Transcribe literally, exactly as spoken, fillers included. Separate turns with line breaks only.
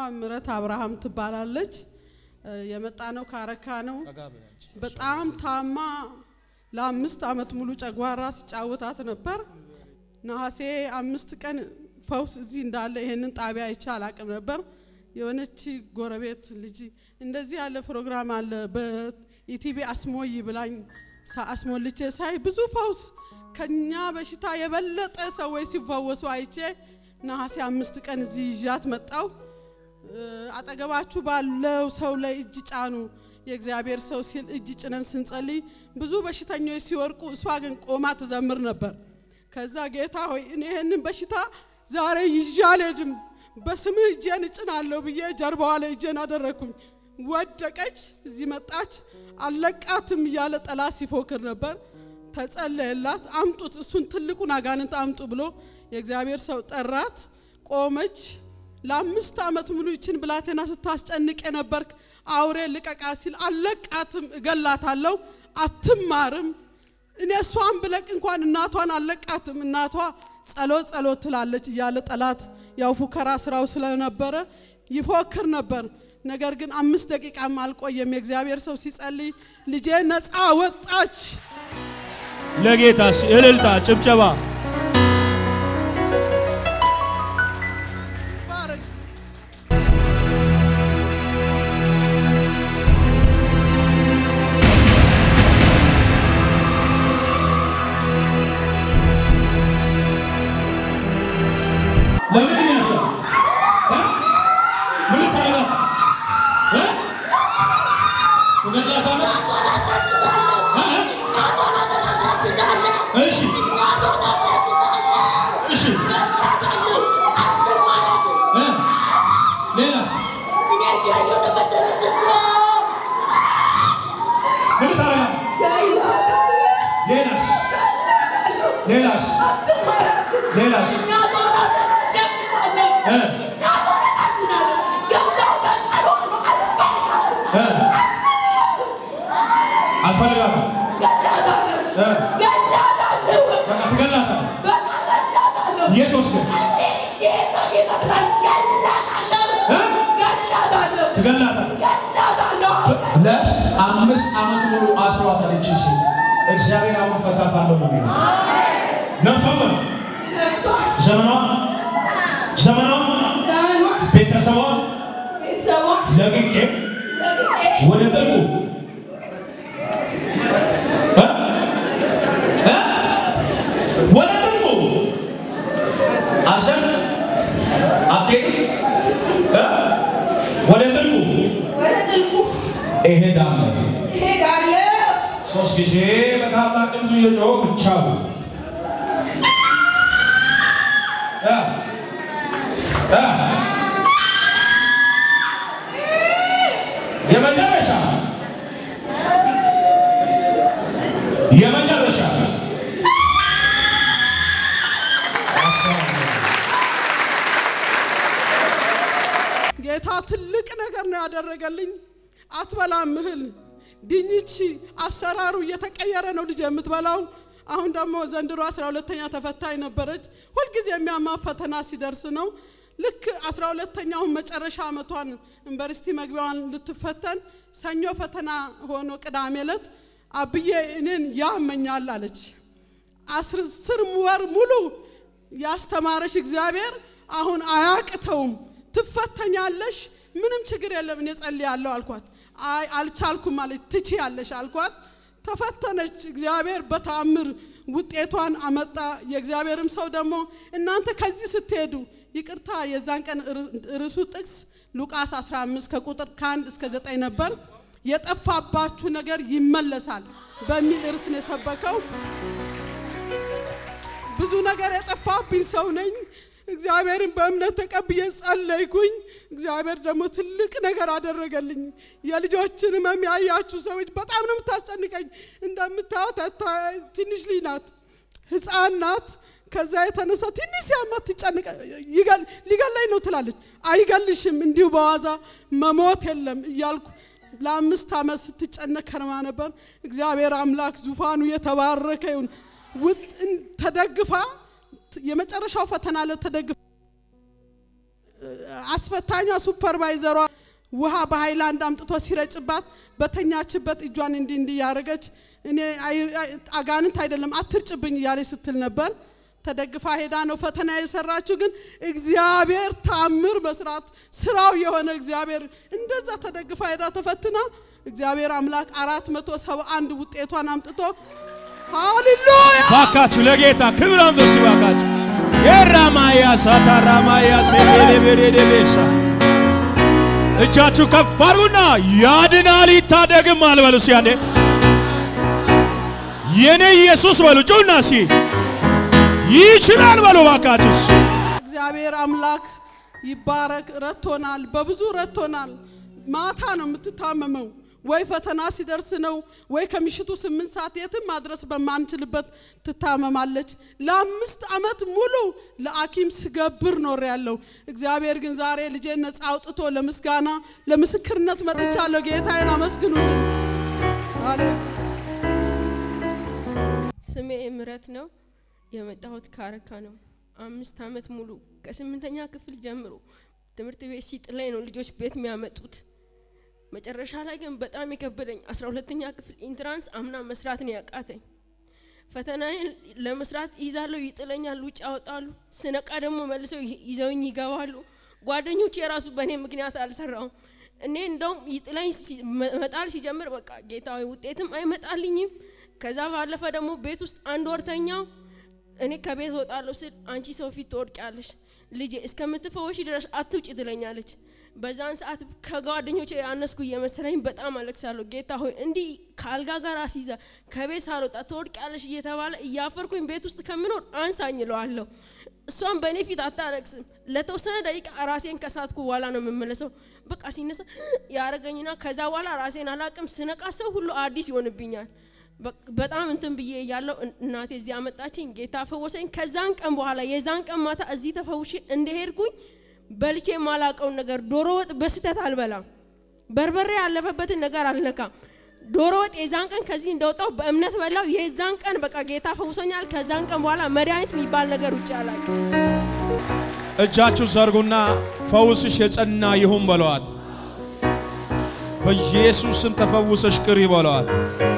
ምረት አብርሃም ትባላለች የመጣነው ካረካ ነው በጣም ታማ ለአምስት አመት ሙሉ ጨጓራ ሲጫወታት ነበር ነሐሴ አምስት ቀን ፈውስ እዚህ እንዳለ ይሄንን ጣቢያ ይቻል አቅም ነበር የሆነች ጎረቤት ልጅ እንደዚህ ያለ ፕሮግራም አለ በኢቲቪ አስሞይ ብላኝ አስሞልቼ ሳይ ብዙ ፈውስ ከኛ በሽታ የበለጠ ሰዎች ሲፈወሱ አይቼ ነሐሴ አምስት ቀን እዚህ ይዣት መጣው አጠገባችሁ ባለው ሰው ላይ እጅ ጫኑ የእግዚአብሔር ሰው ሲል እጅ ጭነን ስንጸልይ ብዙ በሽተኞች ሲወርቁ እሷ ግን ቆማ ተዘምር ነበር ከዛ ጌታ ሆይ እኔ ይሄንን በሽታ ዛሬ ይዣለድም በስምህ እጄን ጭናለሁ ብዬ ጀርባዋ ላይ እጄን አደረኩኝ ወደቀች እዚህ መጣች አለቃትም ያለ ጠላት ሲፎክር ነበር ተጸለየላት አምጡት እሱን ትልቁን አጋንንት አምጡ ብሎ የእግዚአብሔር ሰው ጠራት ቆመች ለአምስት አመት ሙሉ ይችን ብላቴና ስታስጨንቅ የነበርክ አውሬ ልቀቃ ሲል አለቃትም እገላታለሁ አትማርም እኔ እሷን ብለቅ እንኳን እናቷን አለቃትም እናቷ ጸሎት ጸሎት ትላለች ያለ ጠላት ያው ፉከራ ስራው ስለነበረ ይፎክር ነበር ነገር ግን አምስት ደቂቃ ማልቆየም የእግዚአብሔር ሰው ሲጸልይ ልጄ ነፃ ወጣች
ለጌታስ እልልታ ጭብጨባ
Lelas.
አልፈልጋም የቶስ
ጌታ ጌታ
ለአምስት አመት ሙሉ አስሯታል እቺ ሴት እግዚአብሔር አሁን ፈታታለው ነው የሚለው ነፍሷ ዘመኗ ዘመኗ ቤተሰቧ ለግቄ ወደ ጥልቁ ወደ ጥልቁ አሰብ አትሄድ ወደ ጥልቁ
ወደ ጥልቁ
እሄዳለሁ
እሄዳለሁ
ሶስት ጊዜ በታላቅ ድምፅ እየጮህ ብቻው አ አ የመጨረሻ የመጨረሻ
ጌታ ትልቅ ነገር ነው ያደረገልኝ አትበላም እህል ድንች አሰራሩ እየተቀየረ ነው ልጅ የምትበላው አሁን ደግሞ ዘንድሮ አስራ ሁለተኛ ተፈታኝ ነበረች ሁሉ ጊዜ የሚያማ ፈተና ሲደርስ ነው ልክ አስራ ሁለተኛው መጨረሻ አመቷን ዩኒቨርሲቲ መግቢያዋን ልትፈተን ሰኞ ፈተና ሆኖ ቅዳሜ ዕለት አብዬ እኔን ያመኛል አለች አስር ወር ሙሉ ያስተማረሽ እግዚአብሔር አሁን አያቅተውም ትፈተኛለሽ ምንም ችግር የለም እኔ ጸልያለሁ አልኳት አይ አልቻልኩም ማለት ትችያለሽ አልኳት ተፈተነች እግዚአብሔር በታምር ውጤቷን አመጣ የእግዚአብሔርም ሰው ደግሞ እናንተ ከዚህ ስትሄዱ ይቅርታ የዛን ቀን ርዕሱ ጥቅስ ሉቃስ አስራ አምስት ከቁጥር ከአንድ እስከ ዘጠኝ ነበር የጠፋባችሁ ነገር ይመለሳል በሚል ርዕስ ነው የሰበከው ብዙ ነገር የጠፋብኝ ሰው ነኝ እግዚአብሔርን በእምነት ተቀብዬ ጸለይኩኝ እግዚአብሔር ደግሞ ትልቅ ነገር አደረገልኝ የልጆችን መሚያያችሁ ሰዎች በጣም ነው የምታስጨንቀኝ እንደምታዩት ትንሽ ልጅ ናት ህፃን ናት ከዛ የተነሳ ትንሽ ሲያመት ትጨንቀ ይገል ሊገለኝ ነው ትላለች አይገልሽም እንዲሁ በዋዛ መሞት የለም እያልኩ ለአምስት አመት ስትጨነቅ ከርማ ነበር እግዚአብሔር አምላክ ዙፋኑ የተባረከ ይሁን ተደግፋ የመጨረሻው ፈተና ለተደግፋ አስፈታኛ ሱፐርቫይዘሯ ውሃ በሃይላንድ አምጥቶ ሲረጭባት በተኛችበት እጇን እንዲ እንዲ ያረገች እኔ አጋንንት አይደለም አትርጭብኝ ያለች ስትል ነበር ተደግፋ ሄዳ ነው ፈተና የሰራችው ግን እግዚአብሔር ታምር መስራት ስራው የሆነ እግዚአብሔር እንደዛ ተደግፋ ሄዳ ተፈትና እግዚአብሔር አምላክ አራት መቶ ሰባ አንድ ውጤቷን አምጥቶ ሃሌሉያ
ባካችሁ ለጌታ ክብር አምጥቶ ሲባካችሁ የራማያ ሳታራማያ ሰሌሌቤዴቤሳ እጃችሁ ከፍ አድርጉና ያድናል ይታደግም አልበሉ ሲያኔ የኔ ኢየሱስ በሉ ጩና ሲ ይችላል በሉ ባካችሁ
እግዚአብሔር አምላክ ይባረክ ረቶናል በብዙ ረቶናል ማታ ነው የምትታመመው ወይ ፈተና ሲደርስ ነው ወይ ከምሽቱ ስምንት ሰዓት የትም ማድረስ በማንችልበት ትታመማለች ለአምስት አመት ሙሉ ለአኪም ስገብር ኖር ያለው እግዚአብሔር ግን ዛሬ ልጄን ነፃ አውጥቶ ለምስጋና ለምስክርነት መጥቻለሁ ጌታዬን አመስግኑልኝ አሜን
ስሜ ምረት ነው የመጣሁት ካረካ ነው አምስት አመት ሙሉ ከስምንተኛ ክፍል ጀምሮ ትምህርት ቤት ሲጥለኝ ነው ልጆች ቤት የሚያመጡት መጨረሻ ላይ ግን በጣም ይከበደኝ አስራ ሁለተኛ ክፍል ኢንትራንስ አምና መስራት ነው ያቃተኝ ፈተናዬን ለመስራት ይዛለው ይጥለኛል ውጭ አወጣሉ ስነቃ ደግሞ መልሰው ይዘውኝ ይገባሉ ጓደኞቼ የራሱ በኔ ምክንያት አልሰራው እኔ እንደውም ይጥለኝ መጣል ሲጀምር በቃ ጌታዬ ውጤትም አይመጣልኝም ከዛ ባለፈ ደግሞ ቤት ውስጥ አንድ ወርተኛው እኔ ከቤት ወጣለሁ ስል አንቺ ሰው ፊት ትወድቂያለሽ ልጄ እስከምትፈወሽ ድረስ አትውጪ ትለኛለች በዛን ሰዓት ከጓደኞቼ ያነስኩ የመሰለኝ በጣም አለክሳለሁ ጌታ ሆይ እንዲ ካልጋ ጋር አሲዛ ከቤት ሳልወጣ ትወድቂያለሽ እየተባለ እያፈርኩኝ ቤት ውስጥ ከምኖር አንሳኝ እለዋለሁ እሷም በኔ ፊት አታረክስም ለተወሰነ ደቂቃ ራሴን ከሳትኩ በኋላ ነው የምመለሰው በቃ ሲነሳ ያረገኝና ከዛ በኋላ ራሴን አላቅም ስነቃ ሰው ሁሉ አዲስ ይሆንብኛል በጣም እንትን ብዬ ያለው እናቴ እዚህ አመጣችኝ ጌታ ፈወሰኝ ከዛን ቀን በኋላ የዛን ቀን ማታ እዚህ ተፈውሼ እንደሄድኩኝ በልቼ ማላቀው ነገር ዶሮ ወጥ በስተት አልበላም በርበሬ ያለፈበትን ነገር አልነካም ዶሮ ወጥ የዛን ቀን ከዚህ እንደወጣው በእምነት በላው የዛን ቀን በቃ ጌታ ፈውሶኛል ከዛን ቀን በኋላ መድኃኒት የሚባል ነገር ውጭ አላቅ
እጃችሁ ዘርጉና ፈውስሽ የጸና ይሁን በሏት በኢየሱስ ስም ተፈውሰሽ ቅሪ በሏት